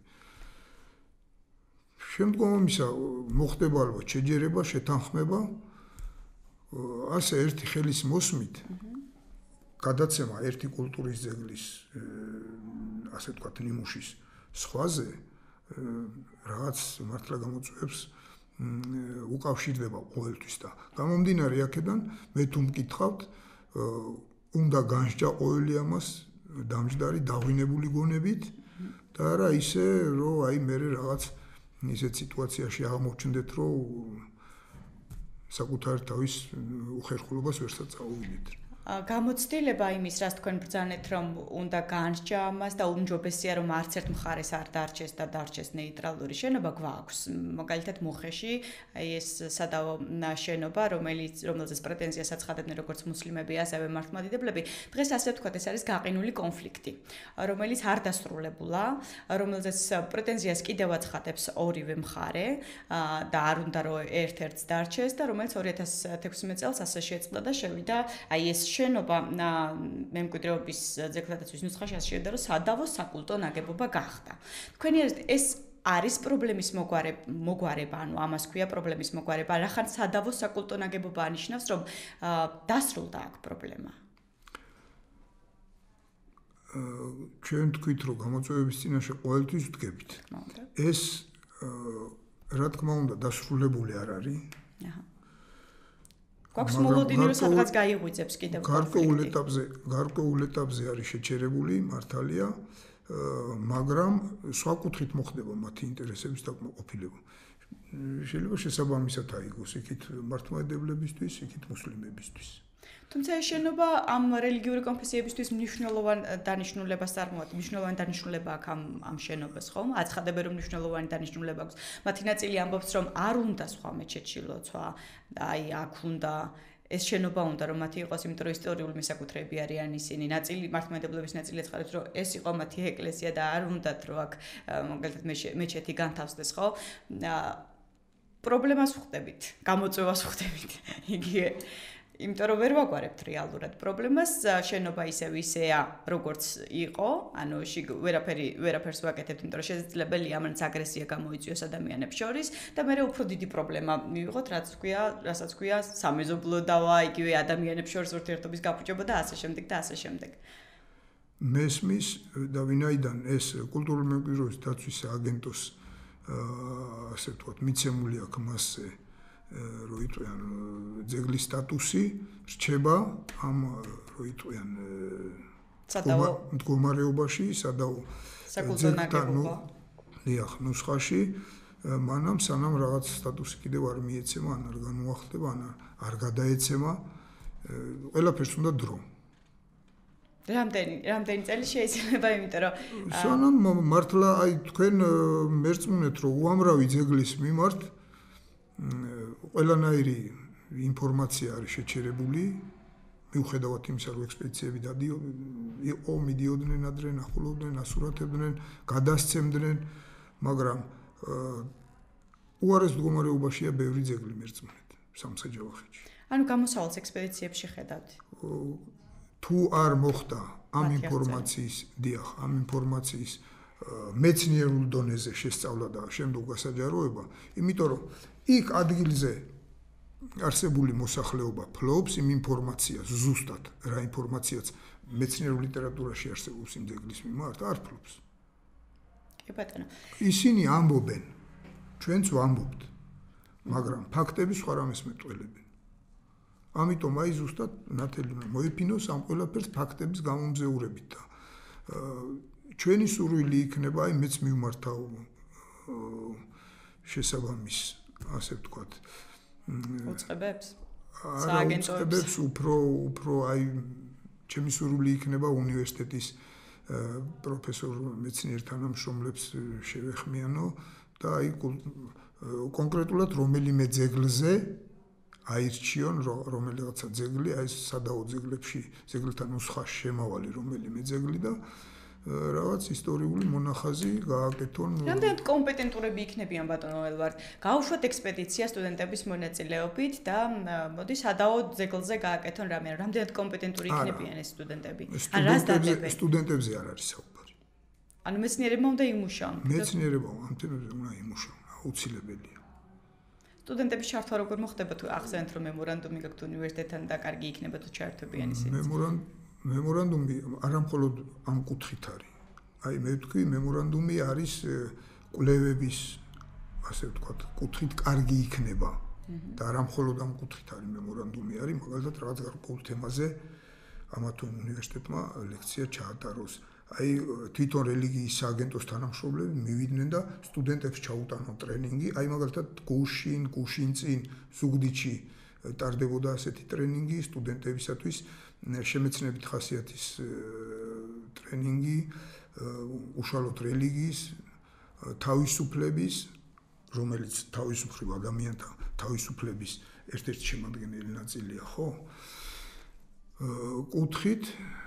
შემდგომ ამისა მოხდება ალბათ შეჯერება, შეთანხმება. ასე ერთი ხელის მოსმით გადაცემა ერთი კულტურის ძეგლის ასე ვთქვათ ნიმუშის სხვაზე რაღაც მართლა გამოწვევებს უკავშირდება ყოველთვის და გამომდინარე აქედან მე თუ მკითხავთ უნდა განსჯა ყოველი ამას დამჯდარი დაღვინებული გონებით და არა ისე რომ აი მე რაღაც ისეთ სიტუაციაში აღმოჩნდეთ რომ საკუთარ თავის უხერხულობას ვერ საწაუვიდეთ.
გამოცდილება იმის, რაც თქვენ ბრძანეთ, რომ უნდა განსჯა ამას და უმჯობესია, რომ არც ერთ მხარეს არ დარჩეს და დარჩეს ნეიტრალური შენობა გვაქვს. მაგალითად, მუხეში აი ეს სადავო შენობა, რომელიც რომელზეც პრეტენზიას აცხადებდნენ როგორც მუსლიმები, ასევე მართლმადიდებლები, დღეს ასე ვთქვათ, ეს არის გაყინული კონფლიქტი, რომელიც არ დასრულებულა, რომელზეც პრეტენზიას კიდევ აცხადებს ორივე მხარე და არ უნდა რომ ერთ-ერთს დარჩეს და რომელიც ორი ათას თექვსმეტ წელს ასე შეწყდა და შევიდა აი ეს შენობა მემკვიდრეობის ძეგლთაცვის ნუსხაში ასე შევიდა რომ სადავო საკულტო ნაგებობა გახდა. თქვენი ეს არის პრობლემის მოგვარება, ანუ ამას ქვია პრობლემის მოგვარება. რახან სადავო საკულტო ნაგებობა ანიშნავს, რომ დასრულდა აქ პრობლემა.
ჩვენ თქვით, რომ გამოწვევების წინაშე ყოველთვის ვდგებით. ეს რა თქმა უნდა დასრულებული არ არის. აჰა.
გვაქვს მოლოდინი რომ სადღაც გაიღვიძებს კიდევ
გარკვეულ ეტაპზე, გარკვეულ ეტაპზე არის შეჩერებული, მართალია, მაგრამ სხვა კუთხით მოხდება მათი ინტერესების დაკმაყოფილება. შეიძლება შესაბამისად აიგოს იქით მართლმადიდებლებისთვის, იქით მუსლიმებისთვის.
თუმცა ეს შენობა ამ რელიგიური კონფესიებისთვის მნიშვნელოვან დანიშნულებას წარმოადგენს. მნიშვნელოვანი დანიშნულება აქვს ამ ამ შენობას, ხომ? აცხადებენ რომ მნიშვნელოვანი დანიშნულება აქვს. მათი ნაწილი ამბობს რომ არ უნდა სხვა მეჩეთში ლოცვა და აი აქ უნდა ეს შენობა უნდა რომ მათი იყოს, იმიტომ რომ ისტორიული მესაკუთრეები არიან ისინი. ნაწილი მართლმადიდებლების ნაწილი აცხადებს რომ ეს იყო მათი ეკლესია და არ უნდათ რომ აქ მაგალითად მეჩეთი განთავსდეს, ხო? პრობლემას ვხვდებით, გამოწვევას ვხვდებით. იგივე იმიტომ რომ ვერ ვაგვარებთ რეალურად პრობლემას, შენობა ისევ ისეა, როგორც იყო, ანუ ვერაფერი ვერაფერს ვაკეთებთ, იმიტომ რომ შესაძლებელია ამაც აგრესია გამოიწვიოს ადამიანებს შორის და მე უფრო დიდი პრობლემა მივიღოთ, რაც ქვია, რასაც ქვია სამეზობლო დავა, იგივე ადამიანებს შორის ურთიერთობის გაფუჭება და ასე შემდეგ და ასე შემდეგ.
მესმის და ვინაიდან ეს კულტურული მემკვიდრეობის დაცვის აგენტოს ასე ვთქვათ, მიცემული აქვს მასზე რო იტყვიან ძეგლის სტატუსი რჩება ამ რო იტყვიან მდგომარეობაში, სადავო
საკულტო ნაგებობა.
დიახ, ნუსხაში, მანამ სანამ რაღაც სტატუსი კიდევ არ მიეცემა, ან არ განუახდება, ან არ გადაეცემა, ყველაფერს უნდა დრო.
რამდენი რამდენი წელი შეიძლება, იმიტომ რომ
სანამ მართლა აი თქვენ მერწმუნეთ, რომ უამრავი ძეგლის მიმართ ყველანაირი ინფორმაცია არის შეჩერებული, მიუხედავად იმისა, რომ ექსპედიციები იყო, მიდიოდნენ ადრე, ნახულობდნენ, ასურათებდნენ, გადასცემდნენ, მაგრამ უარეს მდგომარეობაშია ბევრი ძეგლი მერწმუნეთ სამსაჯავახეთში.
ანუ გამოსავალს ექსპედიციებში ხედავთ.
თუ არ მოხდა ამ ინფორმაციის, დიახ, ამ ინფორმაციის მეცნიერულ დონეზე შესწავლა და შემდგომ გასაჯაროება, იმიტომ რომ იქ ადგილზე არსებული მოსახლეობა ფლობს იმ ინფორმაციას, ზუსტად რა ინფორმაციაც მეცნიერულ ლიტერატურაში არსებობს იმ ძეგლის მიმართ, არ ფლობს.
კი ბატონო.
ისინი ამბობენ, ჩვენც ვამბობთ, მაგრამ ფაქტები სხვა რამეს მეტყველებენ. ამიტომ აი ზუსტად ნათელი მოიფინოს ამ ყველაფერს ფაქტების გამომზეურებით და ჩვენი სურვილი იქნება აი მეც მივმართავ შესაბამის, ასე ვთქვათ,
უწყებებს,
სააგენტოებს, უფრო უფრო აი ჩემი სურვილი იქნება უნივერსიტეტის პროფესორ მეცნიერ თანამშრომლებს შევეხმიანო და აი კონკრეტულად რომელიმე ძეგლზე აირჩიონ რომელიღაცა ძეგლი, აი სადაო ძეგლებში, ძეგლთან ნუსხას შემავალი რომელიმე ძეგლი და რაღაც ისტორიული მონახაზი გააკეთონ.
რამდენად კომპეტენტურები იქნებიან ბატონო ელვარდ? გაუშვათ ექსპედიცია სტუდენტების მონაწილეობით და მოდი სადაო ძეგლზე გააკეთონ რამე. რამდენად კომპეტენტური იქნებიან ეს სტუდენტები? ან რას დადებენ?
სტუდენტებზე არ არის საუბარი.
ანუ მეცნიერებმა უნდა იმუშაონ.
მეცნიერებმა ამ თემებზე უნდა იმუშაონ, აუცილებელია.
სტუდენტების ჩართვა როგორ მოხდება თუ ახსენეთ რომ მემორანდუმი გაქვთ უნივერსიტეტთან და კარგი იქნება თუ ჩართვებიან ისინი?
მემორანდუმი მემორანდუმი არამხოლოდ ამ კუთხით არის. აი მე ვთქვი, მემორანდუმი არის კვლევების, ასე ვთქვათ, კუთხით კარგი იქნება და არამხოლოდ ამ კუთხით არის მემორანდუმი არის, მაგალითად რაღაც გარკვეულ თემაზე ამა თუ უნივერსიტეტმა ლექცია ჩაატაროს. აი თვითონ რელიგიის სააგენტოს თანამშრომლები მივიდნენ და სტუდენტებს ჩაუტანონ ტრენინგი, აი მაგალითად გუშინ, გუშინწინ, ზუგდიდში ტარდებოდა ასეთი ტრენინგი სტუდენტებისათვის. შემეცნებით ხასიათის ტრენინგი, უშუალოდ რელიგიის, თავისუფლების, რომელიც თავისუფლ ადამიანთა თავისუფლების ერთ-ერთი შემადგენელი ნაწილია, ხო? კუთხით,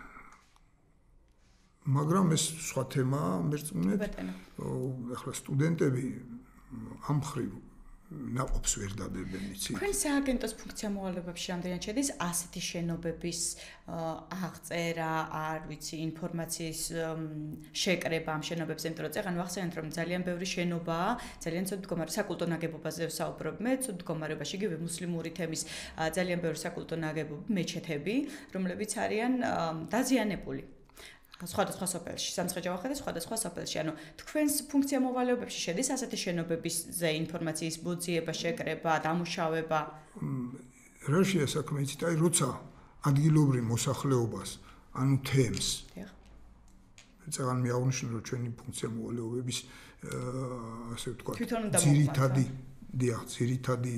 მაგრამ ეს სხვა თემაა, მერწმუნეთ. ახლა სტუდენტები ამ ხრივ ნაყოფს ვერ დადებენ, იცი.
თქვენ სააგენტოს ფუნქცია მოვალეობებში რამდენად შედის ასეთი შენობების აღწერა, არ ვიცი, ინფორმაციის შეკრება ამ შენობებზე, იმიტომ რომ წეგან ვახსენეთ, რომ ძალიან ბევრი შენობაა, ძალიან ცუდ მდგომარეობაში, საკულტო ნაგებობაზე ვსაუბრობ მე, ცუდ მდგომარეობაში, იგივე მუსლიმური თემის ძალიან ბევრი საკულტო ნაგებობა, მეჩეთები, რომლებიც არიან დაზიანებული. სხვადასხვა სოფელში, სამცხე-ჯავახეთში, სხვადასხვა სოფელში. ანუ თქვენს ფუნქცია მოვალეობებში შედის ასეთი შენობებებზე ინფორმაციის ბოძიება, შეკრება, დამუშავება?
რა შეა საქმე იცით, აი როცა ადგილობრივ მოსახლეობას, ანუ თემს. დიახ. წეგან მე აღნიშნე, რომ ჩვენი ფუნქცია მოვალეობების ასე ვთქვათ, ძირითადი, დიახ, ძირითადი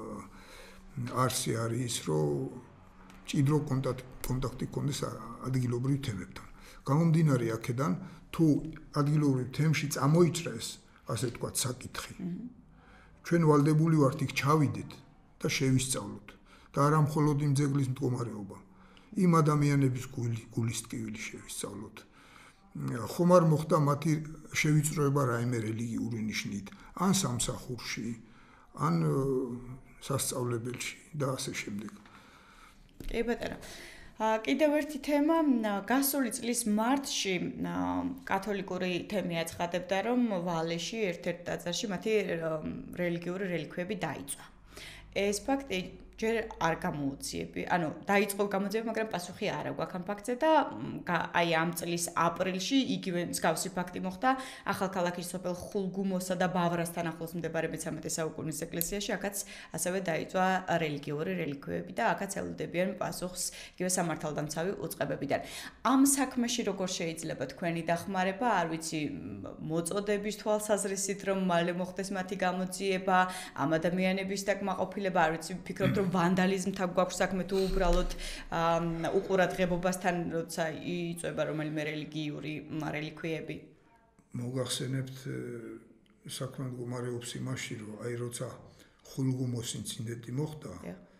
არსი არის ის, რომ ჭიდრო კონტაქტი კონტაქტი გქონდეს ადგილობრივ თემებთან. გამომდინარე აქედან, თუ ადგილობრივ თემში წამოიჭრეს, ასე ვთქვათ, საკითხი. ჩვენ ვალდებული ვართ იქ ჩავიდეთ და შევისწავლოთ. და არა მხოლოდ იმ ძეგლის მდგომარეობა, იმ ადამიანების გულის ტკივილი შევისწავლოთ. ხომ არ მოხდა მათი შევიწროება რაიმე რელიგიური ნიშნით, ან სამსახურში, ან სასწავლებელში და ასე შემდეგ.
კი ბატონო. კიდევ ერთი თემა, გასული წლის მარტში კათოლიკური თემი აცხადებდა, რომ ვალეში ერთ-ერთ ტაძარში მათი რელიგიური რელიქვიები დაიწვა. ეს ფაქტი ჯერ არ გამოუციები, ანუ დაიწყო გამოძიება, მაგრამ პასუხი არ აქვს ამ ფაქტზე და აი ამ წლის აპრილში იგივე მსგავსი ფაქტი მოხდა ახალქალაქის სოფელ ხულგუმოსა და ბავრასთან ახლოს მდებარე მეთერთმეტე საუკუნის ეკლესიაში, აქაც ასევე დაიწვა რელიგიური რელიქვიები და აქაც ელოდებიან პასუხს იგივე სამართალდამცავი უწყებებიდან. ამ საქმეში როგორ შეიძლება თქვენი დახმარება, არ ვიცი, მოწოდების თვალსაზრისით, რომ მალე მოხდეს მათი გამოძიება, ამ ადამიანების დაკმაყოფილება, არ ვიცი, ფიქრობთ, რომ ვანდალიზმთან გვაქვს საქმე თუ უბრალოდ უყურადღებობასთან, როცა იწვება რომელიმე რელიგიური რელიქვიები?
მოგახსენებთ, საქმე მდგომარეობს იმაში, რომ აი როცა ხულგუმოს ინციდენტი მოხდა,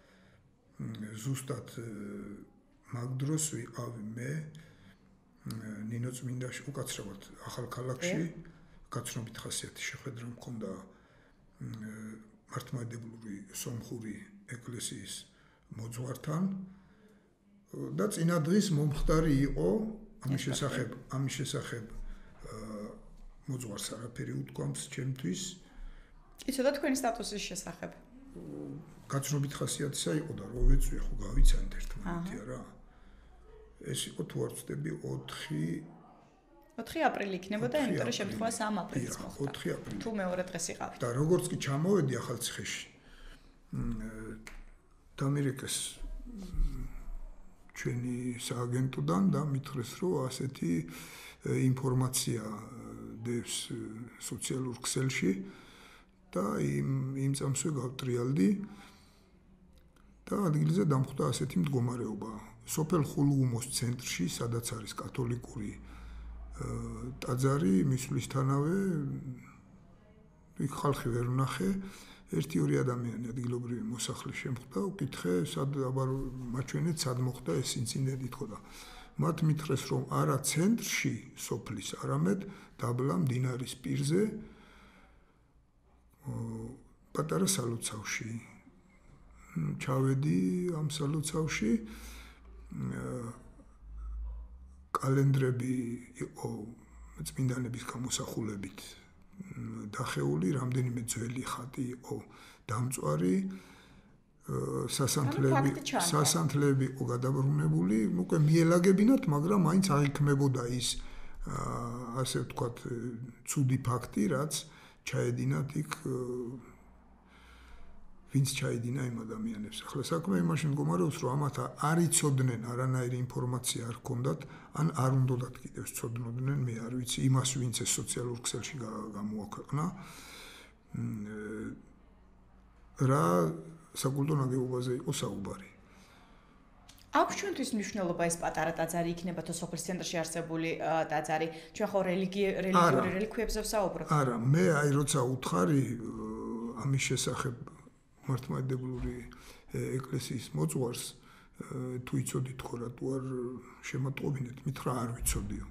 ზუსტად მაგ დროს ვიყავი მე ნინო წმინდაში, უკაცრავად ახალქალაქში, გაცნობით ხასიათის შეხვედრა მქონდა მართლმადიდებლური სომხური ეკლესიის მოძღვართან და წინა დღის მომხდარი იყო ამის შესახებ, ამის შესახებ მოძღვარს არაფერი უთქვამს ჩემთვის.
იცოდა თქვენი სტატუსის შესახებ?
გაცნობით ხასიათისა იყო და რო ვეწვი ხო გავიცანთ ერთმანეთი არა. ეს იყო თუ არ ვწდები ოთხი
ოთხი აპრილი იქნებოდა, იმიტომ რომ შემთხვევა სამ აპრილს მოხდა.
ოთხი აპრილი.
თუ მეორე დღეს იყავით.
და როგორც კი ჩამოვედი ახალციხეში დამირეკეს ჩვენი სააგენტოდან და მითხრეს რომ ასეთი ინფორმაცია დევს სოციალურ ქსელში და იმ იმ წამსვე გავტრიალდი და ადგილზე დამხვდა ასეთი მდგომარეობა. სოფელ ხულგუმოს ცენტრში, სადაც არის კათოლიკური ტაძარი, მისვლისთანავე იქ ხალხი ვერ ვნახე, ერთი-ორი ადამიანი ადგილობრივი მოსახლე შემხვდა, უკითხე, სად აბა მაჩვენეთ, სად მოხდა ეს ინციდენტი თქო და მათ მითხრეს, რომ არა ცენტრში სოფლის, არამედ დაბლა მდინარის პირზე პატარა სალოცავში. ჩავედი ამ სალოცავში კალენდრები იყო წმინდანების გამოსახულებით დახეული, რამდენიმე ძველი ხატი იყო დამწვარი, სასანთლები სასანთლები იყო გადაბრუნებული, უკვე მიელაგებინათ, მაგრამ მაინც აღიქმებოდა ის ასე ვთქვათ ცუდი ფაქტი, რაც ჩაედინათ იქ ვინც ჩაედინა იმ ადამიანებს. ახლა საქმე იმაში მდგომარეობს, რომ ამათ არ იცოდნენ, არანაირი ინფორმაცია არ ჰქონდათ, ან არ უნდათ კიდევ ცოდნობდნენ, მე არ ვიცი, იმას ვინც ეს სოციალურ ქსელში გამოაქვეყნა. რა საკულტო ნაგებობაზე იყო საუბარი.
აქვს ჩვენთვის მნიშვნელობა ეს პატარა ტაძარი იქნება თუ სოფლის ცენტრში არსებული ტაძარი? ჩვენ ხო რელიგიური რელიქვიებზე ვსაუბრობთ?
არა, მე აი როცა უთხარი ამის შესახებ მართლმადიდებლური ეკლესიის მოძღვარს თუ იცოდით ხო რა თუ არ შემატყობინეთ, მითხრა არ ვიცოდიო.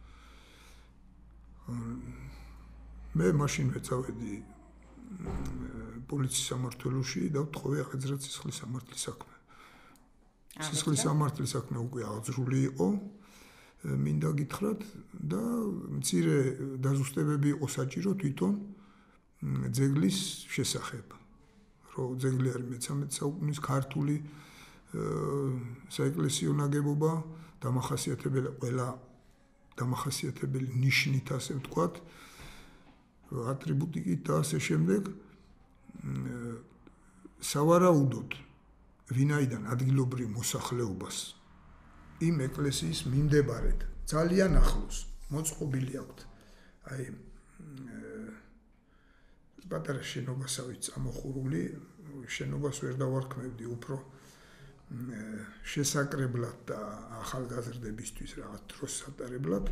მე მაშინვე წავედი პოლიციის სამმართველოში და ვთხოვე აღეძრათ სისხლის სამართლის საქმე. სისხლის სამართლის საქმე უკვე აღძრული იყო, მინდა გითხრათ და მცირე დაზუსტებები იყო საჭირო თვითონ ძეგლის შესახებ. რომ ძეგლი არის მეთერთმეტე საუკუნის ქართული საეკლესიო ნაგებობა, დამახასიათებელი ყველა დამახასიათებელი ნიშნით ასე ვთქვათ, ატრიბუტიკით და ასე შემდეგ. სავარაუდოდ ვინაიდან ადგილობრივ მოსახლეობას იმ ეკლესიის მიმდებარედ ძალიან ახლოს მოწყობილი აქვთ აი პატარა შენობასავით ამოხურული, შენობას ვერ დავარქმევდი, უფრო შესაკრებლად და ახალგაზრდებისთვის რაღაც დროს სატარებლად.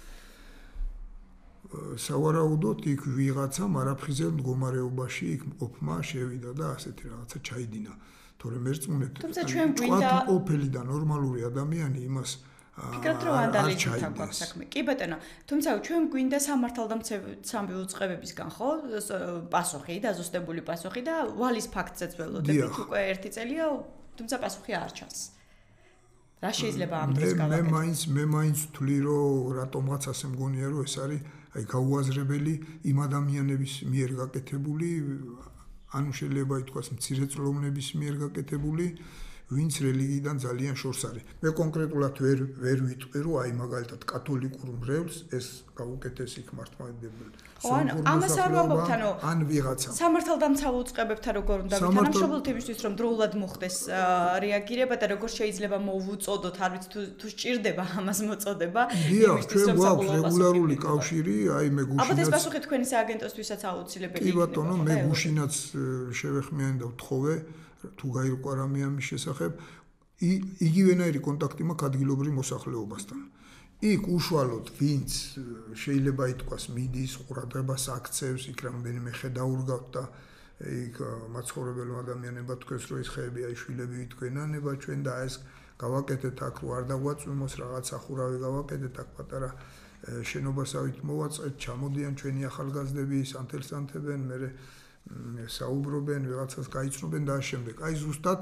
სავარაუდოდ იქ ვიღაცამ არაფრიზელ მდგომარეობაში იქ მყოფმა შევიდა და ასეთი რაღაცა ჩაიდინა. თორემ ერწმუნეთ, ყოფილი და ნორმალური ადამიანი იმას
ფიქრობთ რომ ვანდალიზმთან გვაქვს საქმე. კი ბატონო, თუმცა ჩვენ გვინდა სამართალდამცავი უწყებებისგან ხო პასუხი, დაზუსტებული პასუხი და ვალის ფაქტზეც ველოდებით უკვე ერთი წელია, თუმცა პასუხი არ ჩანს. რა შეიძლება ამ დროს გავაკეთოთ?
მე მაინც მე მაინც ვთვლი რომ რატომღაც ასე მგონია რომ ეს არის აი გაუაზრებელი იმ ადამიანების მიერ გაკეთებული, ანუ შეიძლება ითქვას მცირეწლოვნების მიერ გაკეთებული ვინც რელიგიიდან ძალიან შორს არის. მე კონკრეტულად ვერ ვერ ვიტყვი რომ აი მაგალითად კათოლიკურ მრევლს ეს გაუკეთეს იქ მართლმადიდებელი.
ხო, ამას არ ვამბობთ, ანუ
ან ვიღაცა.
სამართალდამცავ უწყებებთან როგორ უნდა თანამშრომლობთ იმისთვის რომ დროულად მოხდეს რეაგირება და როგორ შეიძლება მოვუწოდოთ, არ ვიცი თუ თუ სჭირდება ამას მოწოდება
იმისთვის რომ რეგულარული კავშირი, აი მე გუშინაც
ალბათ ეს პასუხი თქვენი სააგენტოსთვისაც აუცილებელი
იქნება. კი ბატონო, მე გუშინაც შევეხმიანი და ვთხოვე თუ გაირკვა რამე ამის შესახებ, იგივენაირი კონტაქტი მაქვს ადგილობრივ მოსახლეობასთან. იქ უშუალოდ ვინც შეიძლება ითქვას მიდის ყურადღებას აქცევს, იქ რამდენიმე ხე დაურგავთ და იქ მაცხოვრებელ ადამიანებად თქვენს რომ ეს ხეები აი შვილები ვიტქვენანება ჩვენ და ეს გავაკეთეთ აქ რო არ დაგვაწვიმოს რაღაც ახურავი გავაკეთეთ აქ პატარა შენობასავით მოვაწყეთ, ჩამოდიან ჩვენი ახალგაზრდები, სანთელს ანთებენ, მერე საუბრობენ, ვიღაცას გაიცნობენ და ამ შემდეგ. აი ზუსტად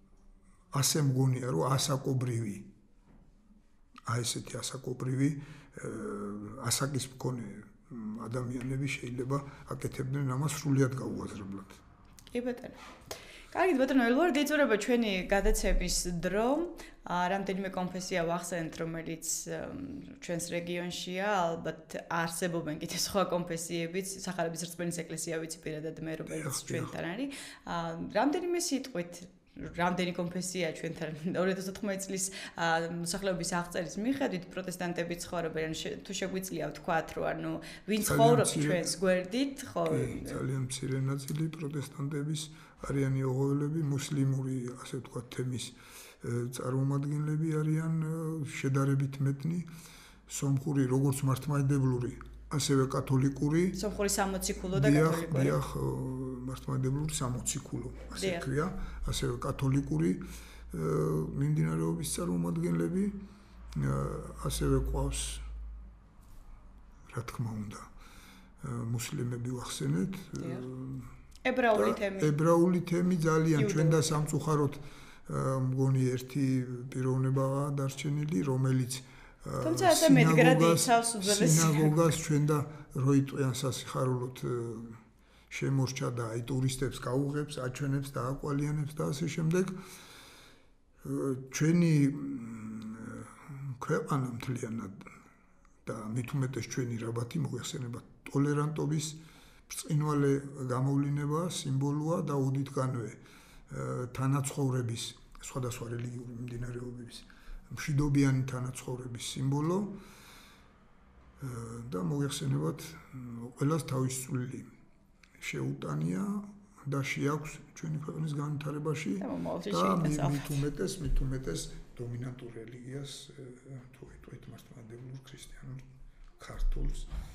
ასე მგონია, რომ ასაკობრივი აი ესეთი ასაკობრივი ასაკის მქონე ადამიანები შეიძლება აკეთებდნენ ამას სრულიად გაუაზრებლად.
კი ბატონო. კარგი ბატონო, ელვარ დეწურება ჩვენი გადაცემის დრო. რამდენიმე კონფესია ვახსენეთ, რომელიც ჩვენს რეგიონშია, ალბათ არსებობენ კიდე სხვა კონფესიებიც, სახარების რწმენის ეკლესია ვიცი პირადად მე რომელიც ჩვენთან არის. რამდენიმე სიტყვით რამდენი კონფესია ჩვენთან ორი ათას ოთხმოცი წლის მოსახლეობის აღწერის მიხედვით პროტესტანტები ცხოვრობენ, თუ შეგვიძლია ვთქვათ, რომ ანუ ვინ ცხოვრობს ჩვენს გვერდით, ხო?
ძალიან მცირე ნაწილი პროტესტანტების არიან იოღოველები, მუსლიმური, ასე ვთქვათ, თემის წარმომადგენლები არიან შედარებით მეტნი, სომხური, როგორც მართლმადიდებლური, ასევე კათოლიკური.
სომხური სამოციქულო და კათოლიკური.
დიახ, მართლმადიდებლური სამოციქულო, ასე ქვია, ასევე კათოლიკური მიმდინარეობის წარმომადგენლები, ასევე ყავს, რა თქმა უნდა, მუსლიმები ვახსენეთ.
ებრაული თემი.
ებრაული თემი ძალიან ჩვენ და სამწუხაროდ მგონი ერთი პიროვნებაა დარჩენილი, რომელიც
თუმცა ასე მედგრად იცავს უძველეს
სინაგოგას ჩვენ და როიტყვიან სასიხარულოდ შემორჩა და აი ტურისტებს გაუღებს, აჩვენებს და აკვალიანებს და ასე შემდეგ. ჩვენი ქვეყანა მთლიანად და მით უმეტეს ჩვენი რაბათი მოიხსენება ტოლერანტობის ბრწყინვალე გამოვლენა, სიმბოლოა და უდიდგანვე თანაცხოვრების სხვადასხვა რელიგიური მიმდინარეობების მშვიდობიანი თანაცხოვრების სიმბოლო და მოიხსენებათ ყველას თავისწული შეუტანია და შეაქვს ჩვენი ქვეყნის განვითარებაში და მით უმეტეს მით უმეტეს დომინანტურ რელიგიას თუ ვიტყვით მართლმადიდებლურ ქრისტიანულ ქართულს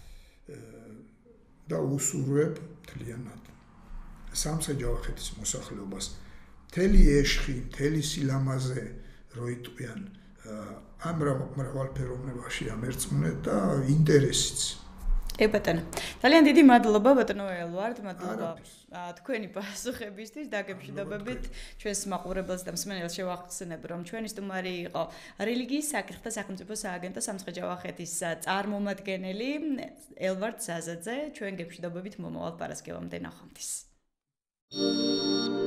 და უსურვებ მთლიანად სამსაჯავახეთის მოსახლეობას მთელი ეშხი, მთელი სილამაზე როიტყვიან ამ მრავალფეროვნებაში ამერწმუნე და ინტერესიც.
ე ბატონო, ძალიან დიდი მადლობა ბატონო ელვარდ, მადლობა თქვენი პასუხებისთვის, დაგემშვიდობებით ჩვენს მაყურებელს და მსმენელს შევახსენებ, რომ ჩვენი სტუმარი იყო რელიგიის საკითხთა სახელმწიფო სააგენტო სამცხე-ჯავახეთის წარმომადგენელი ელვარდ ზაზაძე. ჩვენ გემშვიდობებით მომავალ პარასკევამდე ნახვამდის.